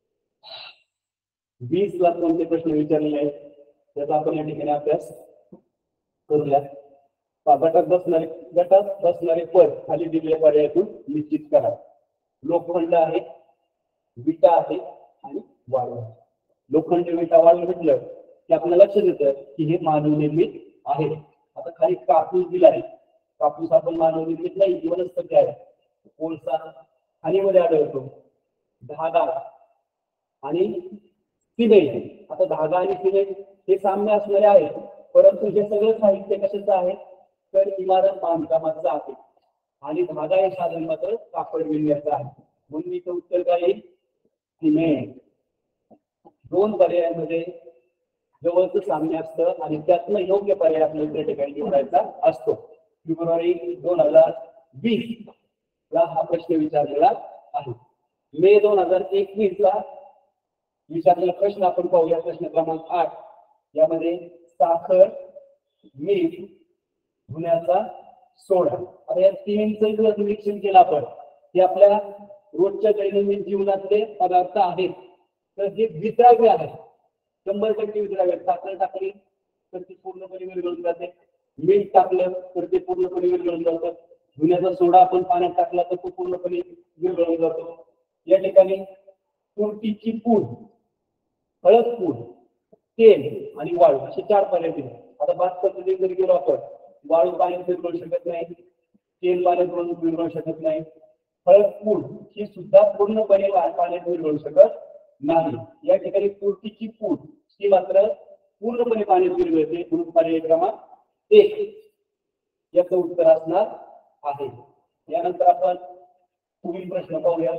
वीस ला कोणते प्रश्न विचारलेले आहेत त्याचा आपण या ठिकाणी अभ्यास करूया. गटात बसणारे गटात बसणारे पद खाली दिलेल्या पर्यायातून निश्चित करा. लोखंड आहे, विटा आहे आणि वाळू. लोखंड, विटा, वाळू म्हटलं की आपल्याला लक्षात येतं की हे मानवनिर्मित आहे. आता खाली कापूस दिलाय, कापूस आपण मानवनिर्मित नाही, ही वनस्पती आहे. कोळसा खाणीमध्ये आढळतो. धागा आणि सिमेंट. आता धागा आणि सिमेंट हे साम्य असणारे आहेत, परंतु हे सगळं साहित्य कशाचं आहे तर इमारत बांधकामाचं आहे आणि धागा हे साधन मात्र कापड विणण्याचं आहे. म्हणून इथं उत्तर काय येईल? सिमेंट. दोन पर्यायांमध्ये जवळचं साम्य असतं आणि त्यातनं योग्य पर्याय आपल्याला त्या ठिकाणी निवडायचा असतो. फेब्रुवारी दोन हजार वीस ला हा प्रश्न विचारलेला आहे. मे दोन हजार एकवीस ला विचारलेला प्रश्न आपण पाहूया. प्रश्न क्रमांक आठ. यामध्ये साखर, मीठ, धुण्याचा सोडा. आता या तिन्हीचं जर निरीक्षण केलं आपण हे आपल्या रोजच्या दैनंदिन जीवनातले पदार्थ आहेत, तर हे वितरावे आहेत, शंभर टक्के वितरावे. साखर टाकली तर ती पूर्णपणे विरघळून जाते, मीठ टाकलं तर ते पूर्णपणे विरघळून जातं, धुण्याचा सोडा आपण पाण्यात टाकला तर तो पूर्णपणे विरघळून जातो. या ठिकाणी तुरटीची पूड, हळद पूड, तेल आणि वाळू असे चार पर्याय दिले. आता पाच पद्धती जर गेलो आपण, वाळू पाण्यात विरघळू शकत नाही, तेल पाण्यात विरघळू शकत नाही, हळद पूड ही सुद्धा पूर्णपणे पाण्यात विरघळू शकत नाही. या ठिकाणी तुरटीची पूड ही मात्र पूर्णपणे पाण्यात विरघळते, म्हणून पर्याय क्रमांक एक याचं उत्तर असणार आहे. यानंतर आपण पुढील प्रश्न पाहूया.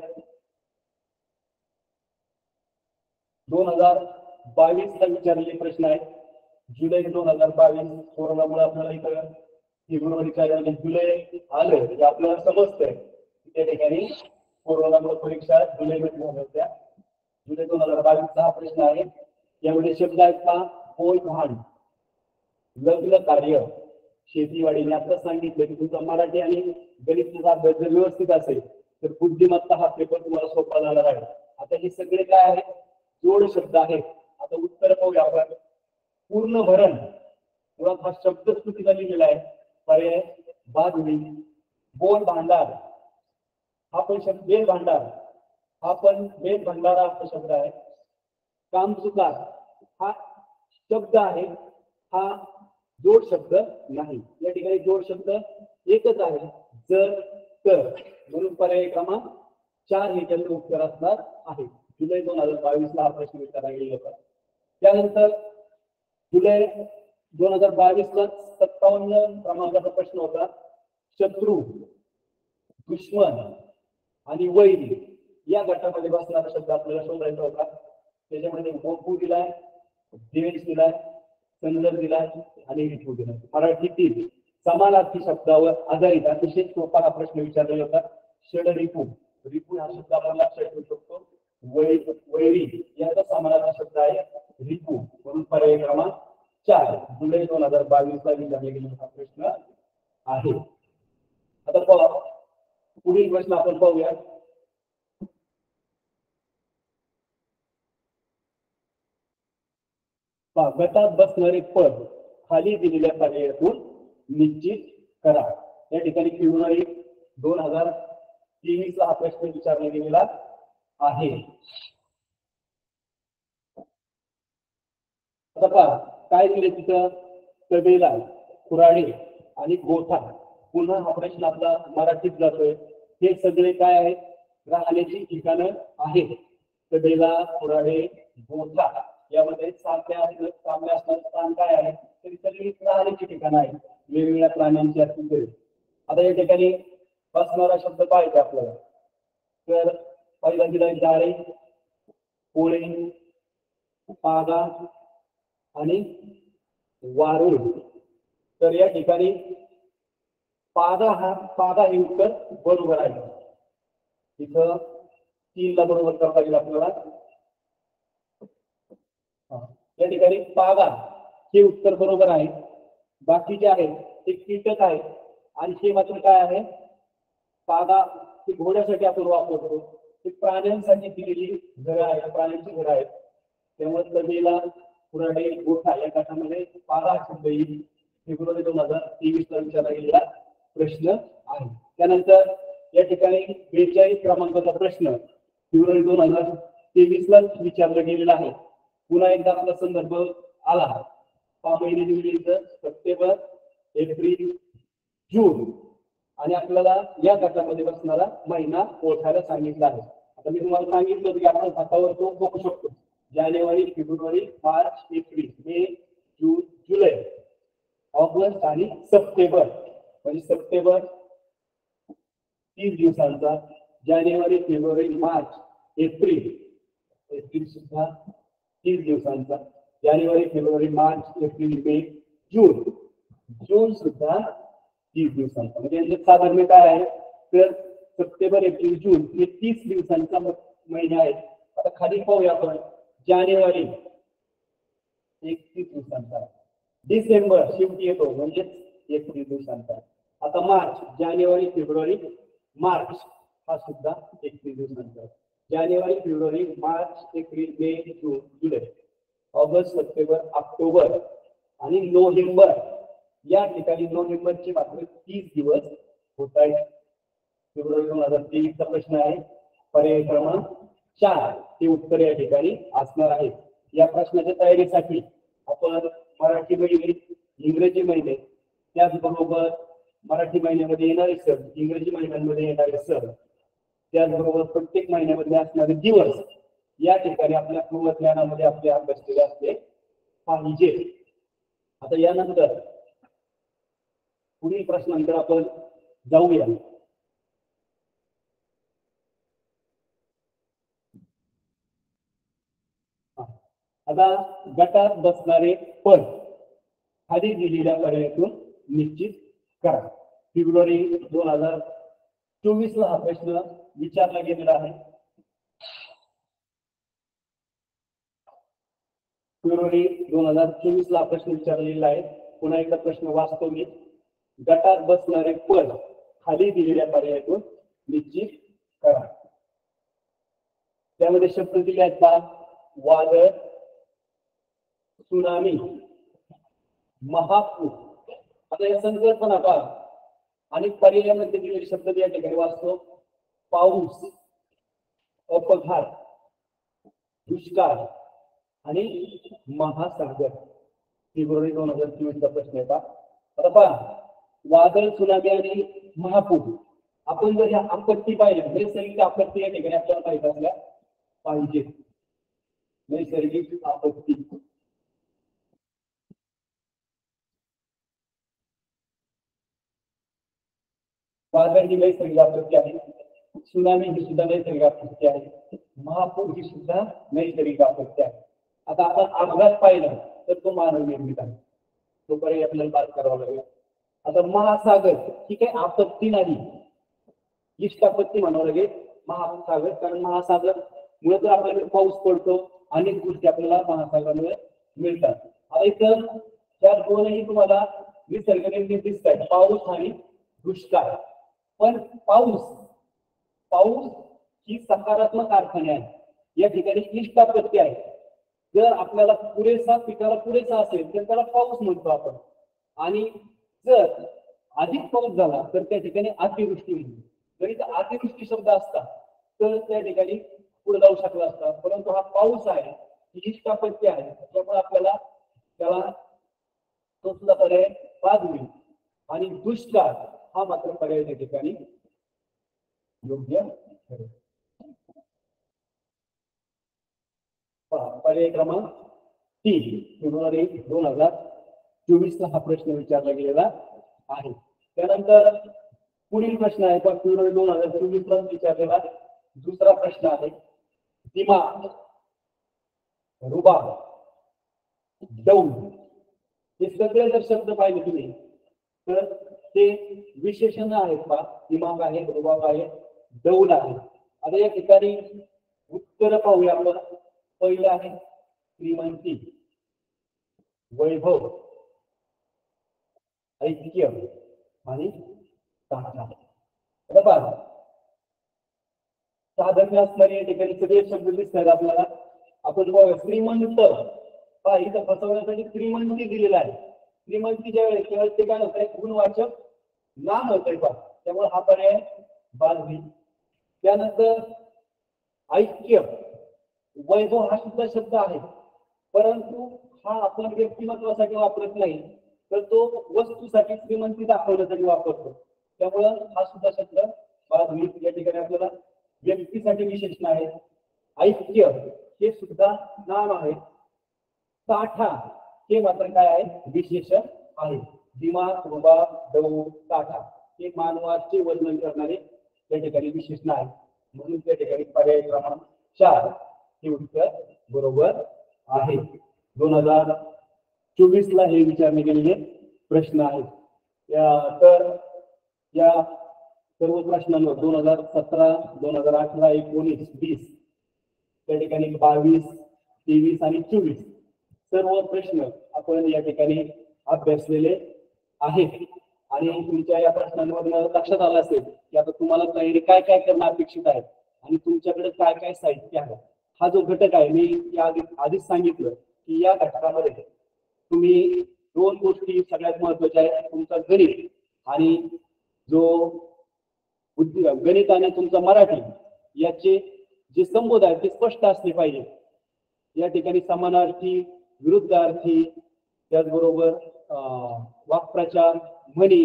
दोन हजार बावीस ला विचारलेले प्रश्न आहेत. जुलै दोन हजार बावीस कोरोनामुळे आपल्याला इथं फेब्रुवारीच्या जुलै आलं म्हणजे आपल्याला समजतंय त्या ठिकाणी कोरोनामुळे परीक्षा जुलैमध्ये होत होत्या. जुलै दोन हजार बावीस चा हा प्रश्न आहे. यामध्ये शब्द आहेत का? होय, भान, लग्न कार्य, शेतीवाडीने आता सांगितलं की तुमचा मराठी आणि गणिताचा अभ्यास जर व्यवस्थित असेल तर बुद्धिमत्ता हा पेपर तुम्हाला सोपा जाणार आहे. आता हे सगळे काय आहेत? जोड शब्द आहेत. आता उत्तर पाहूया आपण. पूर्ण भरण, मुळात हा शब्द चुकीचा लिहिलेला आहे. पर्याय बाजरी. बोल भांडार हा पण शब्द, बेल भांडार हा पण बेल भंडारा हा शब्द आहे. कामचुकार हा शब्द आहे, हा जोड शब्द नाही. या ठिकाणी जोड शब्द एकच आहे, जर तर, म्हणून पर्याय क्रमांक चार हे त्याचं उत्तर असणार आहे. जुलै दोन हजार बावीस ला हा प्रश्न विचारला गेला होता. त्यानंतर जुलै दोन हजार बावीस ला सत्तावन्न क्रमांकाचा प्रश्न होता. शत्रू, दुश्मन आणि वैरी या गटामध्ये बसणारा शब्द आपल्याला शोधायचा होता. त्याच्यामध्ये गोपू दिलाय, देश दिलाय, संदर्भ दिलाय आणि रिपू दिलाय. मराठीतील समानार्थी शब्दावर आधारित अतिशय सोपा हा प्रश्न विचारलेला होता. षड रिपू. रिपू हा शब्द आपण लक्षात ठेवू शकतो. वैरी याचा समानार्थी शब्द आहे रिपू, म्हणून पर्याय क्रमांक चार जुलै दोन हजार बावीस ला विचारला गेलेला हा प्रश्न आहे. आता पहा पुढील प्रश्न आपण पाहूया. गटात बसणारे पद खाली दिलेल्या पर्यायातून निश्चित करा. या ठिकाणी फेब्रुवारी दोन हजार तेवीस ला हा प्रश्न विचारला गेलेला आहे. आता पहा काय दिले तिथं? तबेला, कुऱ्हाडी आणि गोठा. पुन्हा हा प्रश्न आपला मराठीत जातोय. हे सगळे काय आहेत? राहण्याची ठिकाणं आहेत. तबेला, कुऱ्हाडी, गोठा यामध्ये साम्य साम्य असणारं स्थान काय आहे? तरी सगळी राहण्याची ठिकाणं आहेत, वेगवेगळ्या प्राण्यांची असतील. आता या ठिकाणी बसणारा शब्द पाहायचा आपल्याला, तर पहिला दिलाय जाळे, पोळे, पागा आणि वारुळ. तर या ठिकाणी पागा हा पागा हे उत्तर बरोबर आहे. इथं तीन ला बरोबर करता येईल आपल्याला. या ठिकाणी पागा हे उत्तर बरोबर आहे. बाकी जे आहे ते कीटक आहे आणि हे मात्र काय आहे, पागा ते घोड्यासाठी आपण वापरतो, ते प्राण्यांसाठी दिलेली घरं आहेत, प्राण्यांची घरं आहेत. त्यामुळे तबेला, कुऱ्हाडी, गोठा या गटामध्ये पागा शब्द येईल. फेब्रुवारी दोन हजार तेवीस ला विचारला गेलेला प्रश्न आहे. त्यानंतर या ठिकाणी बेचाळीस क्रमांकाचा प्रश्न फेब्रुवारी दोन हजार तेवीस ला विचारला गेलेला आहे. पुन्हा एकदा आपला संदर्भ आला. सहा महिने दिलेले सप्टेंबर, एप्रिल, जून आणि आपल्याला या गटामध्ये बसणारा महिना ओळखायला सांगितला आहे. आता मी तुम्हाला सांगितलं की आपण हातावर तो बघू शकतो. जानेवारी, फेब्रुवारी, मार्च, एप्रिल, मे, जून, जुलै, ऑगस्ट आणि सप्टेंबर. म्हणजे सप्टेंबर तीस दिवसांचा, जानेवारी, फेब्रुवारी, मार्च, एप्रिल, एप्रिल सुद्धा तीस दिवसांचा, जानेवारी, फेब्रुवारी, मार्च, एप्रिल, मे, जून, जून सुद्धा तीस दिवसांचा. म्हणजे साधारण काय आहे तर सप्टेंबर, एप्रिल, जून हे तीस दिवसांचा महिने आहेत. आता खाली पाहूया आपण. जानेवारी एकतीस दिवसांचा, डिसेंबर शेवटी येतो म्हणजे एकतीस दिवसांचा. आता मार्च, जानेवारी, फेब्रुवारी, मार्च हा सुद्धा एकतीस दिवसांचा. जानेवारी, फेब्रुवारी, मार्च, एप्रिल, मे, जून, जुलै, ऑगस्ट, सप्टेंबर, ऑक्टोबर आणि नोव्हेंबर. या ठिकाणी नोव्हेंबरचे मात्र तीस दिवस होत आहेत. फेब्रुवारी दोन हजार तेवीस चा प्रश्न आहे. पर्याय क्रमांक चार हे उत्तर या ठिकाणी असणार आहे. या प्रश्नाच्या तयारीसाठी आपण मराठी महिने, इंग्रजी महिने, त्याचबरोबर मराठी महिन्यामध्ये येणारे सण, इंग्रजी महिन्यांमध्ये येणारे सण, त्याचबरोबर प्रत्येक महिन्यामध्ये असणारे दिवस या ठिकाणी आपल्या पूर्व ज्ञानामध्ये आपले अभ्यास केले असले पाहिजे. आता यानंतर पुढील प्रश्नांतर आपण जाऊया. आता गटात बसणारे पद खाली दिलेल्या पर्यायातून निश्चित करा. फेब्रुवारी दोन हजार चोवीस ला हा प्रश्न विचारला गेलेला आहे. फेब्रुवारी दोन हजार चोवीस ला प्रश्न विचारलेला आहे. पुन्हा एकदा प्रश्न वाचतो मी. गटात बसणारे पद खाली दिलेल्या पर्यायातून निश्चित करा. त्यामध्ये शब्द दिले आहेत पहा. वादळ, सुनामी, महापूर. आता या संकल्पना पहा आणि पर्यायामध्ये दिलेले शब्द या ठिकाणी वाचतो. पाऊस, अपघात, दुष्काळ आणि महासागर. फेब्रुवारी दोन हजार चोवीस चा प्रश्न आहे पहा. आता पहा वादळ, सुनामी आणि महापूर. आपण जर या आपत्ती पाहिल्या, नैसर्गिक आपत्ती या ठिकाणी आपल्याला माहित असल्या पाहिजे. नैसर्गिक आपत्ती वादळ ही नैसर्गिक आपत्ती आहे. सुनामी ही सुद्धा नैसर्गिक आपत्ती आहे. महापूर ही सुद्धा नैसर्गिक आपत्ती आहे. आता आपण अपघात पाहिला तर तो मानव निर्मित आहे. तो पर्याय आपल्याला पास करावा लागेल. आता महासागर ही काही आपत्ती नाही, इष्ट आपत्ती म्हणावं लागेल महासागर. कारण महासागर मुळे तर आपल्याकडे पाऊस पडतो, अनेक गोष्टी आपल्याला महासागरामुळे मिळतात. आता इथं त्या दोनही तुम्हाला निसर्ग निर्मित दिसत आहेत, पाऊस आणि दुष्काळ. पण पाऊस पाऊस ही सकारात्मक अर्थाने आहे. या ठिकाणी इष्ट आपत्ती आहे. जर आपल्याला पुरेसा पिकाला पुरेसा असेल तर त्याला पाऊस म्हणतो आपण. आणि जर अधिक पाऊस झाला तर त्या ठिकाणी अतिवृष्टी म्हणतो. जरी अतिवृष्टी शब्द असता तर त्या ठिकाणी पुढे जाऊ शकला असता. परंतु हा पाऊस आहे, ही इष्ट आपत्ती आहे, त्यामुळे आपल्याला त्याला तो सुद्धा पर्याय बाद होईल. आणि दुष्काळ हा मात्र पर्याय त्या ठिकाणी योग्य ठरेल. पर्याय क्रमांक तीन फेब्रुवारी दोन हजार चोवीस ला हा प्रश्न विचारला गेलेला आहे. त्यानंतर पुढील प्रश्न आहे पण फेब्रुवारी दोन हजार चोवीस ला विचारलेला दुसरा प्रश्न आहे. दिमाग, रुबाब, दौड हे सगळे जर शब्द पाहिले तुम्ही तर ते विशेषण आहेत पहा. दिमाग आहे, रुबाब आहे, दौड आहे. आता या ठिकाणी उत्तर पाहूया आपण. पहिलं आहे श्रीमंती, वैभव, ऐक्य आणि साधना. बरोबर, साधर्म्य असणारे या ठिकाणी सगळे शब्द दिसतात आपल्याला. आपण बघा श्रीमंत, पहा इथं फसवण्यासाठी श्रीमंती दिलेला आहे. श्रीमंती ज्या वेळेस त्यावेळेस ते काय होतं, एक गुणवाचक नाम होतंय पहा, त्यामुळे हा पर्याय बाद होईल. त्यानंतर ऐक्य, वैभव हा सुद्धा शब्द आहे, परंतु हा आपण व्यक्तिमत्वासाठी वापरत नाही, तर तो वस्तूसाठी श्रीमंती दाखवण्यासाठी वापरतो, त्यामुळं हा सुद्धा शब्द बाद होईल. या ठिकाणी आपल्याला व्यक्तीसाठी विशेषण आहे. ऐक्य हे सुद्धा नाम आहे. साठा हे मात्र काय आहे, विशेषण आहे. दिमाग, रुबाब, दौ, साठा हे मानवाचे वर्णन करणारे या ठिकाणी विशेषण आहे. म्हणून त्या ठिकाणी पर्याय क्रमांक चार हे उत्तर बरोबर आहे. दोन हजार चोवीस ला हे विचारले गेलेले प्रश्न आहेत. तर या सर्व प्रश्नांवर दोन हजार सतरा, दोन हजार अठरा, एकोणीस, वीस त्या ठिकाणी बावीस, तेवीस आणि चोवीस सर्व प्रश्न आपण या ठिकाणी अभ्यासलेले आहेत. आणि तुमच्या या प्रश्नांमधून लक्षात आलं असेल की आता तुम्हाला तयारी काय काय करणं अपेक्षित आहे आणि तुमच्याकडे काय काय साहित्य आहे. हा जो घटक आहे, मी या आधी आधीच सांगितलं की या घटकामध्ये तुम्ही दोन गोष्टी सगळ्यात महत्वाच्या आहेत, तुमचा गणित आणि जो गणित आणि तुमचा मराठी याचे जे संबोध आहेत ते स्पष्ट असले पाहिजे. या ठिकाणी समानार्थी, विरुद्धार्थी, त्याचबरोबर वाक्प्रचार, म्हणी,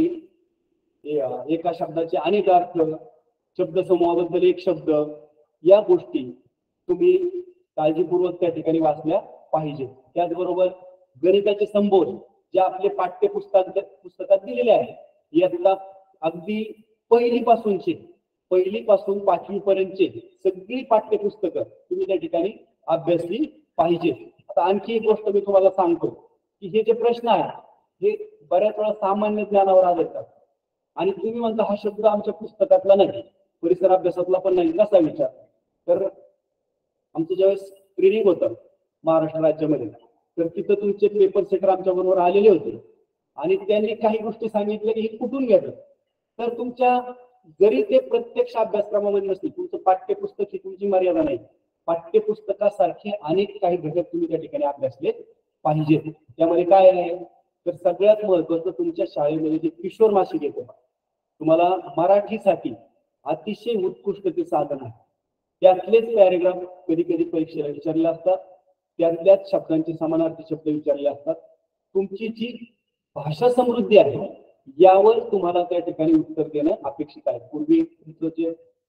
एका शब्दाचे अनेक अर्थ, शब्दसमूहाबद्दल एक शब्द, या गोष्टी तुम्ही काळजीपूर्वक त्या ठिकाणी वाचल्या पाहिजे. त्याचबरोबर गणिताचे संबोध जे आपले पाठ्यपुस्तक पुस्तकात दिलेले आहेत, यातला अगदी पहिलीपासूनचे पहिलीपासून पाचवी पर्यंतचे सगळी पाठ्यपुस्तकं तुम्ही त्या ठिकाणी अभ्यासली पाहिजे. आता आणखी एक गोष्ट मी तुम्हाला सांगतो की हे जे प्रश्न आहेत हे बऱ्याच वेळा सामान्य ज्ञानावर आधारित आणि तुम्ही म्हणता हा शब्द आमच्या पुस्तकातला नाही, परिसर अभ्यासातला पण नाही, कसा विचार. तर आमचं ज्यावेळेस ट्रेनिंग होतं महाराष्ट्र राज्यामध्ये, तर तिथं तुमचे पेपर सेटर आमच्या बरोबर आलेले होते आणि त्यांनी काही गोष्टी सांगितल्या की हे कुठून घेतलं. तर तुमच्या जरी ते प्रत्यक्ष अभ्यासक्रमामध्ये नसतील, तुमचं पाठ्यपुस्तक ही तुमची मर्यादा नाही. पाठ्यपुस्तकासारखे अनेक काही घटक तुम्ही त्या ठिकाणी अभ्यासले पाहिजेत. त्यामध्ये काय आहे तर सगळ्यात महत्वाचं तुमच्या शाळेमध्ये जे किशोर मासिक येतं, तुम्हाला मराठीसाठी अतिशय उत्कृष्ट ते साधन आहे. त्यातलेच पॅरेग्राफ कधी कधी परीक्षेला विचारले असतात, त्यातल्याच शब्दांचे समानार्थी शब्द विचारले असतात. तुमची जी भाषा समृद्धी आहे यावर तुम्हाला त्या ठिकाणी उत्तर देणं अपेक्षित आहे. पूर्वी तुमचं जे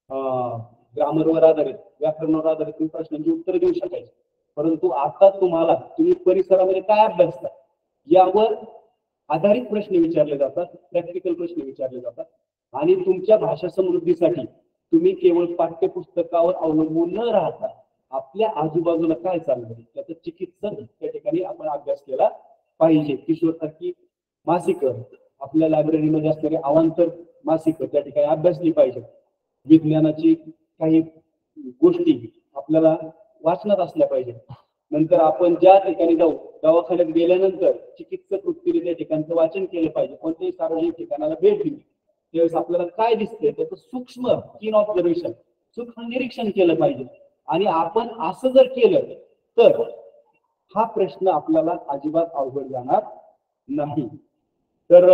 ग्रामरवर आधारित, व्याकरणावर आधारित तुम्ही प्रश्नांची उत्तर देऊ शकायचे, परंतु आता तुम्हाला तुम्ही परिसरामध्ये काय अभ्यासता यावर आधारित प्रश्न विचारले जातात, प्रॅक्टिकल प्रश्न विचारले जातात. आणि तुमच्या भाषा समृद्धीसाठी तुम्ही केवळ पाठ्यपुस्तकावर अवलंबून न राहता आपल्या आजूबाजूला काय चाललंय त्याचं चिकित्सक त्या ठिकाणी आपण अभ्यास केला पाहिजे. किशोर सारखी मासिकं, आपल्या लायब्ररीमध्ये असणारी अवांतर मासिकं त्या ठिकाणी अभ्यासली पाहिजे. विज्ञानाची काही गोष्टी आपल्याला वाचनात असल्या पाहिजे. नंतर आपण ज्या ठिकाणी जाऊ, दवाखान्यात गेल्यानंतर चिकित्सक वृत्तीने त्या ठिकाणचं वाचन केलं पाहिजे. कोणत्याही सार्वजनिक ठिकाणाला भेट दिली त्यावेळेस आपल्याला काय दिसतंय त्याचं सूक्ष्म कीन ऑब्झर्वेशन, सूक्ष्म निरीक्षण केलं पाहिजे. आणि आपण असं जर केलं तर हा प्रश्न आपल्याला अजिबात अवघड जाणार नाही. तर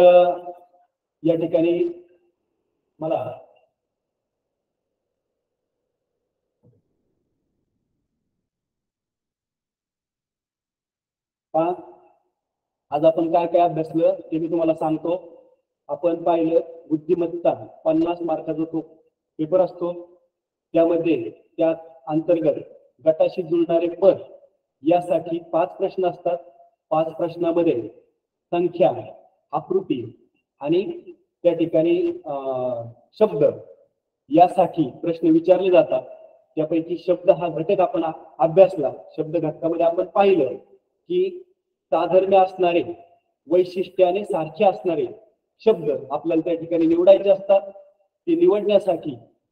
या ठिकाणी मला आज आपण काय काय अभ्यासलं ते मी तुम्हाला सांगतो. आपण पाहिलं बुद्धिमत्ता पन्नास मार्काचा तो पेपर असतो, त्यामध्ये त्या अंतर्गत गटाशी जुळणारे पद यासाठी पाच प्रश्न असतात. पाच प्रश्नामध्ये संख्या, आकृती आणि त्या ठिकाणी शब्द यासाठी प्रश्न विचारले जातात. त्यापैकी शब्द हा घटक आपण अभ्यासला. शब्द घटकामध्ये आपण पाहिलं की साधर्म्य असणारे, वैशिष्ट्याने सारखे असणारे शब्द आपल्याला त्या ठिकाणी निवडायचे असतात. ते निवडण्यासाठी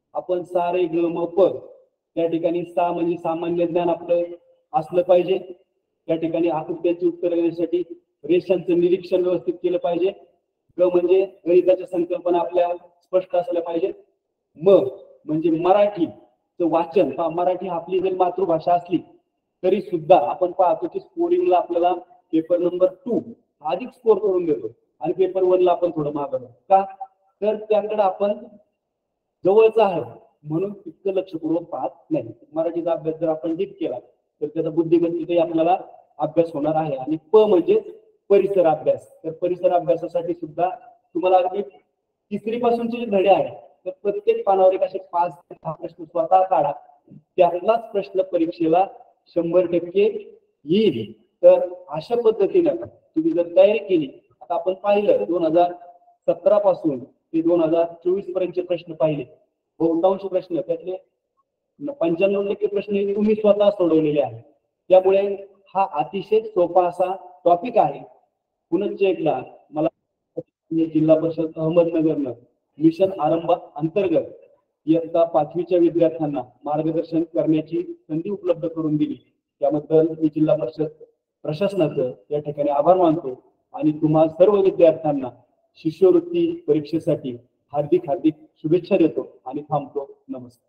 आपण सा रे ग म प, त्या ठिकाणी सा म्हणजे सामान्य ज्ञान आपलं असलं पाहिजे. त्या ठिकाणी आकृत्यांची उत्तर देण्यासाठी रेषांचं निरीक्षण व्यवस्थित केलं पाहिजे. ग म्हणजे गणिताच्या संकल्पना आपल्या स्पष्ट असल्या पाहिजेत. म म्हणजे मराठीचं वाचन, मराठी आपली जरी मातृभाषा असली तरी सुद्धा आपण पाहतो की स्कोरिंगला आपल्याला पेपर नंबर टू अधिक स्कोर करून देतो आणि पेपर वन ला आपण थोडं मागं का, तर त्याकडे आपण जवळचा आहे म्हणून तितकं लक्षपूर्वक पाहत नाही. मराठीचा अभ्यास जर आपण डीप केला तर त्याचा बुद्धिमत्तेचाही आपल्याला अभ्यास होणार आहे. आणि प म्हणजे परिसर अभ्यास, तर परिसर अभ्यासासाठी सुद्धा तुम्हाला अगदी तिसरी पासूनचे जे धडे आहेत तर प्रत्येक पानावर एक असे पाच ते सहा प्रश्न स्वतः काढा, त्यातलाच प्रश्न परीक्षेला शंभर टक्के येईल. तर अशा पद्धतीने तुम्ही जर तयारी केली, आता आपण पाहिलं दोन हजार सतरा पासून ते दोन हजार चोवीस पर्यंतचे प्रश्न पाहिले, बहुतांश प्रश्न त्यातले पंच्याण्णव टक्के प्रश्न तुम्ही स्वतः सोडवलेले आहेत. त्यामुळे हा अतिशय सोपा असा टॉपिक आहे. पुनश्च एकदा मला जिल्हा परिषद अहमदनगरनं मिशन आरंभ अंतर्गत इयत्ता पाचवीच्या विद्यार्थ्यांना मार्गदर्शन करण्याची संधी उपलब्ध करून दिली, त्याबद्दल मी जिल्हा परिषद प्रशासनाचं या ठिकाणी आभार मानतो आणि तुम्हा सर्व विद्यार्थ्यांना शिष्यवृत्ती परीक्षेसाठी हार्दिक हार्दिक शुभेच्छा देतो आणि थांबतो. नमस्कार.